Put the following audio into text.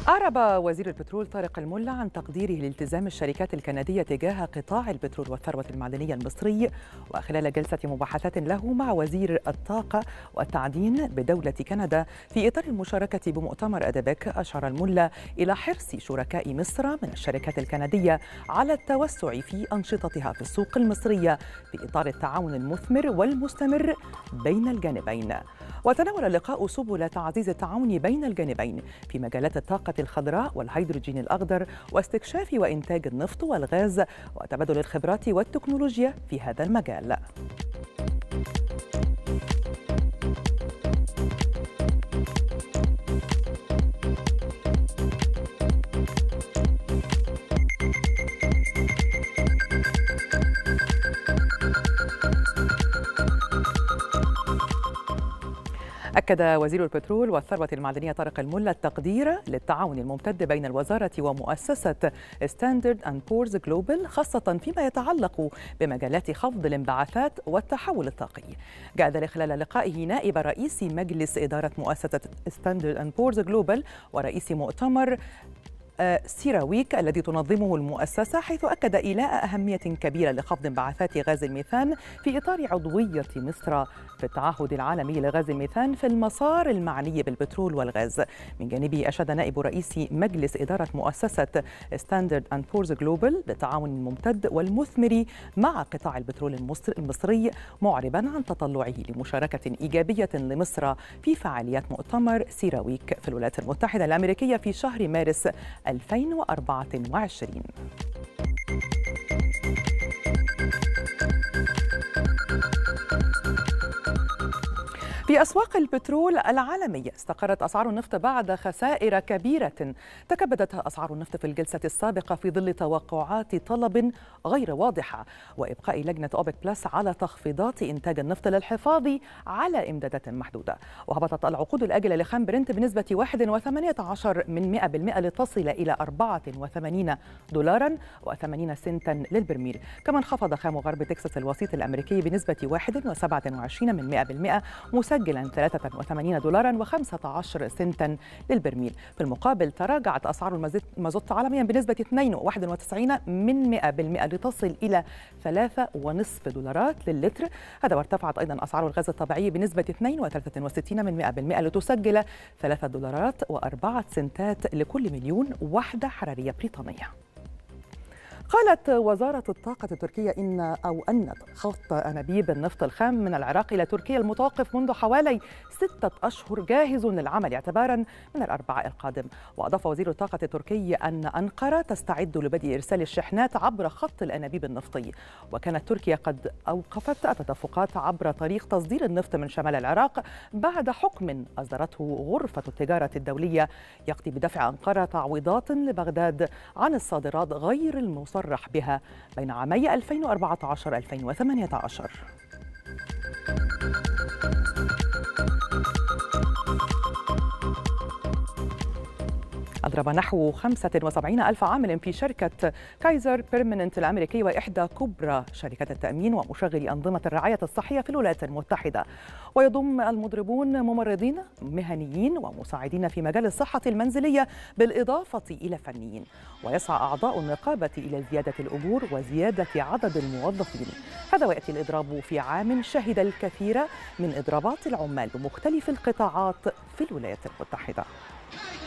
أعرب وزير البترول طارق الملا عن تقديره لالتزام الشركات الكندية تجاه قطاع البترول والثروة المعدنية المصري، وخلال جلسة مباحثات له مع وزير الطاقة والتعدين بدولة كندا في إطار المشاركة بمؤتمر أدبك، أشار الملا إلى حرص شركاء مصر من الشركات الكندية على التوسع في أنشطتها في السوق المصرية في إطار التعاون المثمر والمستمر بين الجانبين. وتناول اللقاء سبل تعزيز التعاون بين الجانبين في مجالات الطاقة الخضراء والهيدروجين الأخضر واستكشاف وإنتاج النفط والغاز وتبادل الخبرات والتكنولوجيا في هذا المجال. أكد وزير البترول والثروة المعدنية طارق الملا التقدير للتعاون الممتد بين الوزارة ومؤسسة ستاندرد أند بورز جلوبال، خاصة فيما يتعلق بمجالات خفض الانبعاثات والتحول الطاقي. جاء ذلك خلال لقائه نائب رئيس مجلس إدارة مؤسسة ستاندرد أند بورز جلوبال ورئيس مؤتمر سيراويك الذي تنظمه المؤسسة، حيث أكد إيلاء أهمية كبيرة لخفض انبعاثات غاز الميثان في إطار عضوية مصر في التعهد العالمي لغاز الميثان في المسار المعني بالبترول والغاز. من جانبه أشاد نائب رئيس مجلس إدارة مؤسسة ستاندرد أند بورز جلوبال بالتعاون الممتد والمثمر مع قطاع البترول المصري، معربا عن تطلعه لمشاركة إيجابية لمصر في فعاليات مؤتمر سيراويك في الولايات المتحدة الأمريكية في شهر مارس 2024. في أسواق البترول العالمية استقرت أسعار النفط بعد خسائر كبيرة تكبدتها أسعار النفط في الجلسة السابقة في ظل توقعات طلب غير واضحة وإبقاء لجنة أوبك بلس على تخفيضات إنتاج النفط للحفاظ على إمدادات محدودة. وهبطت العقود الآجلة لخام برنت بنسبة 1.18% لتصل إلى $84 و80 سنتا للبرميل. كما انخفض خام غرب تكساس الوسيط الأمريكي بنسبة 1.27%، مسجلا $83 و15 سنتا للبرميل. في المقابل تراجعت أسعار المازوت عالميا بنسبة 2.91% لتصل إلى $3.5 للتر. هذا وارتفعت أيضا أسعار الغاز الطبيعي بنسبة 2.63% لتسجل $3 و4 سنتات لكل مليون وحدة حرارية بريطانية. قالت وزارة الطاقة التركية أن خط أنابيب النفط الخام من العراق إلى تركيا المتوقف منذ حوالي 6 أشهر جاهز للعمل اعتبارا من الأربعاء القادم. وأضاف وزير الطاقة التركي أن أنقرة تستعد لبدء إرسال الشحنات عبر خط الأنابيب النفطي. وكانت تركيا قد أوقفت التدفقات عبر طريق تصدير النفط من شمال العراق بعد حكم أصدرته غرفة التجارة الدولية يقضي بدفع أنقرة تعويضات لبغداد عن الصادرات غير المصرح بها بين عامي 2014-2018. أضرب نحو 75,000 عامل في شركة كايزر بيرمننت الأمريكية وإحدى كبرى شركات التأمين ومشغلي أنظمة الرعاية الصحية في الولايات المتحدة. ويضم المضربون ممرضين مهنيين ومساعدين في مجال الصحة المنزلية بالإضافة إلى فنيين. ويسعى أعضاء النقابة إلى زيادة الأجور وزيادة عدد الموظفين. هذا ويأتي الإضراب في عام شهد الكثير من إضرابات العمال بمختلف القطاعات في الولايات المتحدة.